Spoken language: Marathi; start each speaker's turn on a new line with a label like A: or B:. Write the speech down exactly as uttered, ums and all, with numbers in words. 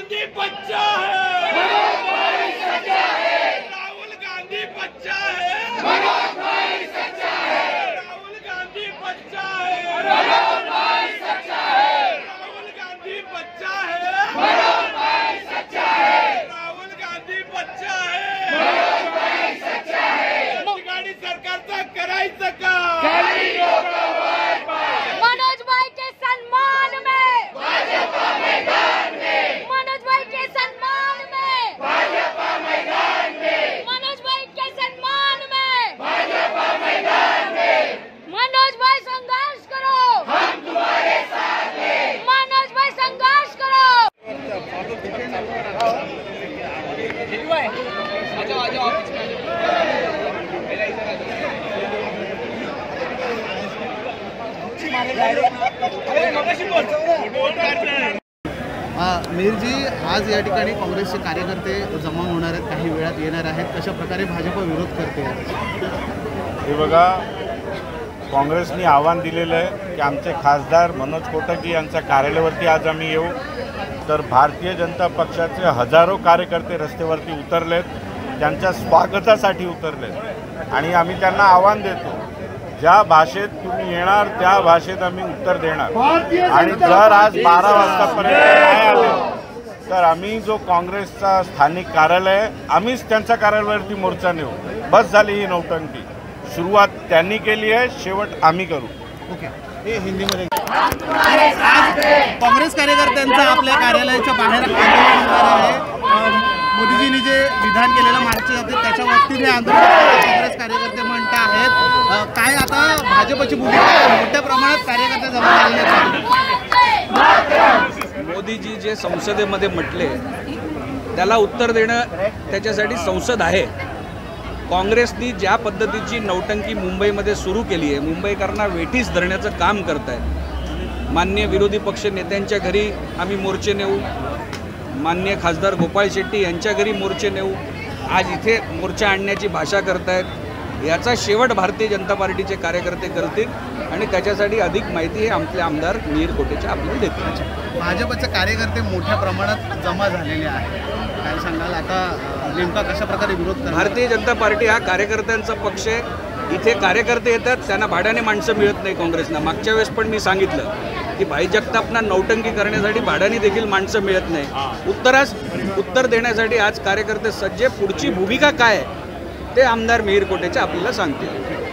A: गांधी बच्चा है,
B: मनोज भाई सच्चा है,
A: राहुल गांधी बच्चा है,
B: मनोज भाई सच्चा है,
A: राहुल गांधी बच्चा है,
B: मनोज भाई सच्चा है,
A: राहुल गांधी बच्चा है,
B: मनोज भाई सच्चा है,
A: राहुल गांधी बच्चा है,
B: मनोज भाई सच्चा है,
A: गाडी सरकारचा करायचं का?
B: खाली डोकं वर पाय,
C: मनोज भाई के सम्मान में,
B: भाजपा मैदान में,
C: मनोज भाई के सम्मान में,
B: भाजपा मैदान में,
C: मनोज भाई के सम्मान में,
B: भाजपा मैदान में,
C: मनोज भाई संघर्ष करो,
B: हम तुम्हारे साथ हैं,
C: मनोज भाई संघर्ष करो।
D: मीरजी, आज या ठिकाणी काँग्रेसचे कार्यकर्ते जमा होणार आहेत, काही वेळात येणार आहेत, कशा प्रकारे भाजप विरोध करते?
E: हे बघा, काँग्रेसने आव्हान दिलेलं आहे की आमचे खासदार मनोज कोटक यांच्या कार्यालयावरती आज आम्ही येऊ. तर भारतीय जनता पक्षाचे हजारो कार्यकर्ते रस्त्यावरती उतरलेत, त्यांच्या स्वागतासाठी उतरलेत आणि आम्ही त्यांना आव्हान देतो, ज्या भाषेत तुम्ही येणार त्या भाषेत आम्ही उत्तर देणार. आणि जर आज बारा वाजतापर्यंत नाही आले तर आम्ही जो काँग्रेसचा स्थानिक कार्यालय आहे आम्हीच त्यांच्या कार्यालयावरती मोर्चा नेऊ. बस झाली ही नौटंकी. सुरुवात त्यांनी केली आहे, शेवट आम्ही करू.
D: ओके, हे हिंदीमध्ये. काँग्रेस कार्यकर्त्यांचा आपल्या कार्यालयाच्या बाहेर आंदोलन होणार आहे. मोदीजींनी जे विधान केलेलं मागचे जाते त्याच्या वतीने आंदोलन काँग्रेस कार्यकर्ते म्हणत आहेत. काय आता भाजपची भूमिका आहे? मोठ्या प्रमाणात कार्यकर्ते जमा झालेले आहेत.
F: मोदीजी जे संसदेमध्ये म्हटले त्याला उत्तर देणं, त्याच्यासाठी संसद आहे. काँग्रेसनी ज्या पद्धतीची नौटंकी मुंबईमध्ये सुरू केली आहे, मुंबईकरांना वेठीस धरण्याचं काम करत आहेत. माननीय विरोधी पक्ष नेत्यांच्या घरी आम्ही मोर्चे नेऊ, माननीय खासदार गोपाळ शेट्टी यांच्या घरी मोर्चे नेऊ, आज इथे मोर्चा आणण्याची भाषा करतायत. याचा शेवट भारतीय जनता पार्टीचे कार्यकर्ते करतील आणि त्याच्यासाठी अधिक माहिती हे आपले आमदार मिहीर कोटेच्या आपल्याला देतील.
D: भाजपचे कार्यकर्ते मोठ्या प्रमाणात जमा झालेले आहेत, काय सांगाल आता नेमका कशा प्रकारे विरोध करणार?
F: भारतीय जनता पार्टी हा कार्यकर्त्यांचा पक्ष आहे. इथे कार्यकर्ते येतात, त्यांना भाड्याने माणसं मिळत नाही काँग्रेसना. मागच्या वेळेस पण मी सांगितलं की भाई जगतापना नौटंकी करण्यासाठी भाड्याने देखील माणसं मिळत नाही. उत्तरास उत्तर देण्यासाठी आज कार्यकर्ते सज्ज. पुढची भूमिका काय ते आमदार मिहीर कोटेच्या आपल्याला सांगतील.